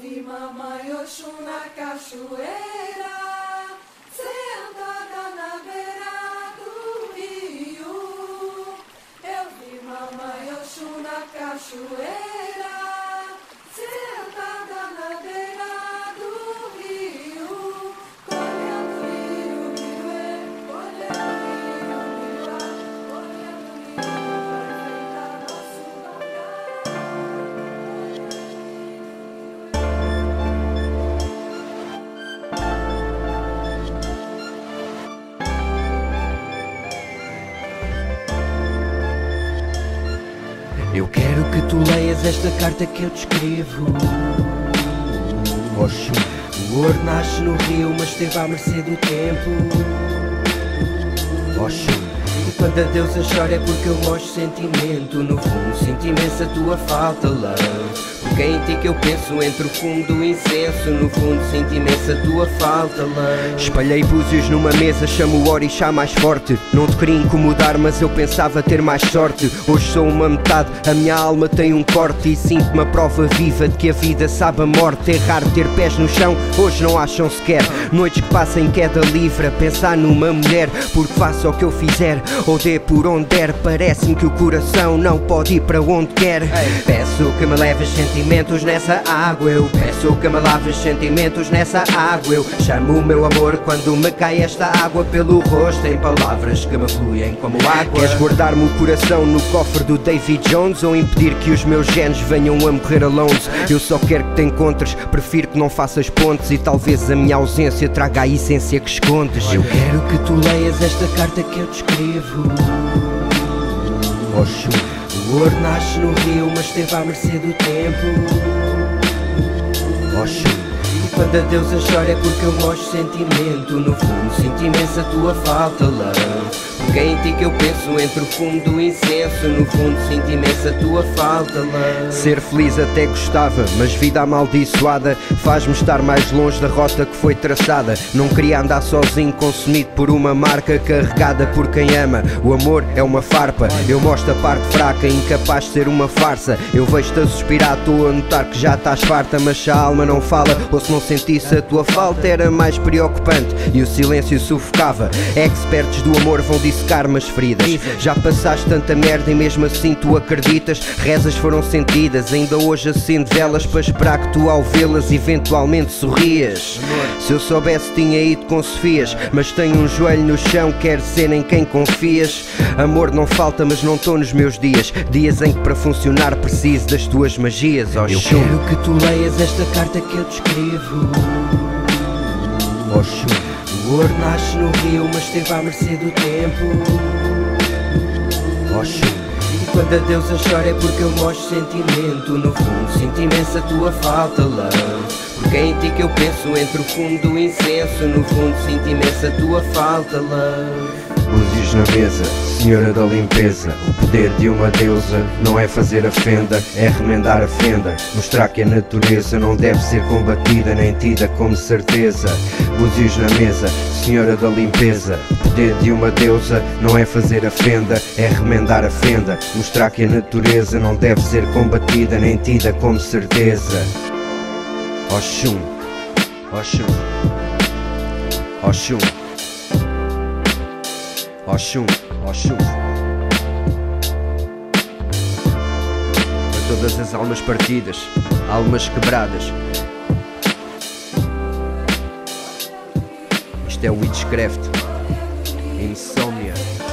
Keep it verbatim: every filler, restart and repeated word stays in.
vi mamãe Oxum na cachoeira, sentada na beira do rio. Eu vi mamãe Oxum na cachoeira, sentada na beira do rio. Olhando o rio, rio é, olhando o rio, rio é, olhando o rio, vai enfrentar nosso Eu quero que tu leias esta carta que eu te escrevo. Oxum, o ouro nasce no rio, mas esteve à mercê do tempo. Oxum, e quando a deusa chora é porque eu mostro sentimento. No fundo sinto imensa tua falta, love. Porque é em ti que eu penso entre o fumo do incenso. No fundo sinto imensa tua falta, love. Espalhei búzios numa mesa, chamo o orixá mais forte. Não te queria incomodar, mas eu pensava ter mais sorte. Hoje sou uma metade, a minha alma tem um corte. E sinto-me a prova viva de que a vida sabe a morte. É raro ter pés no chão, hoje não acham sequer. Noites que passam em queda livre a pensar numa mulher. Porque faço o que eu fizer, ou dê por onde der. Parece-me que o coração não pode ir para onde quer. Peço que me leves sentimentos nessa água. Eu peço que me laves sentimentos nessa água. Eu chamo o meu amor quando me cai esta água pelo rosto. Em palavras que me fluem como água. Queres guardar-me o coração no cofre do David Jones, ou impedir que os meus genes venham a morrer alone? Eu só quero que te encontres, prefiro que não faças pontes. E talvez a minha ausência traga a essência que escondes. Eu quero que tu leias esta carta que eu te escrevo. Oxum, o ouro nasce no rio, mas esteve à mercê do tempo. Oxum, e quando a deusa chora é porque eu mostro sentimento. No fundo sinto imensa tua falta, love. Porque é em ti que eu penso entre o fumo do incenso. No fundo sinto imensa tua falta, love. Ser feliz até gostava, mas vida amaldiçoada faz-me estar mais longe da rota que foi traçada. Não queria andar sozinho, consumido por uma marca carregada por quem ama. O amor é uma farpa, eu mostro a parte fraca, incapaz de ser uma farsa. Eu vejo-te a suspirar, estou a notar que já estás farta. Mas se a alma não fala, ou se não sentisse a tua falta, era mais preocupante e o silêncio sufocava. Expertos do amor vão dissecar-me as feridas. Já passaste tanta merda e mesmo assim tu acreditas. Rezas foram sentidas, ainda hoje acendo velas para esperar que tu ao vê-las eventualmente sorrias. Se eu soubesse tinha ido com Sofias, mas tenho um joelho no chão, quero ser em quem confias. Amor não falta, mas não estou nos meus dias. Dias em que para funcionar preciso das tuas magias. Oh, eu quero que tu leias esta carta que eu te escrevo. Oxum, o ouro nasce no rio, mas esteve à mercê do tempo. Oxum, e quando a deusa chora é porque eu mostro sentimento. No fundo sinto imensa tua falta, love. Porque é em ti que eu penso entre o fumo do incenso. No fundo sinto imensa tua falta, love. Búzios na mesa, senhora da limpeza. O poder de uma deusa não é fazer a fenda, é remendar a fenda. Mostrar que a natureza não deve ser combatida nem tida como certeza. Búzios na mesa, senhora da limpeza. O poder de uma deusa não é fazer a fenda, é remendar a fenda. Mostrar que a natureza não deve ser combatida nem tida como certeza. Oxum, Oxum, Oxum, Oxum, Oxum. Para todas as almas partidas, almas quebradas. Isto é Witchcraft, Insomnia.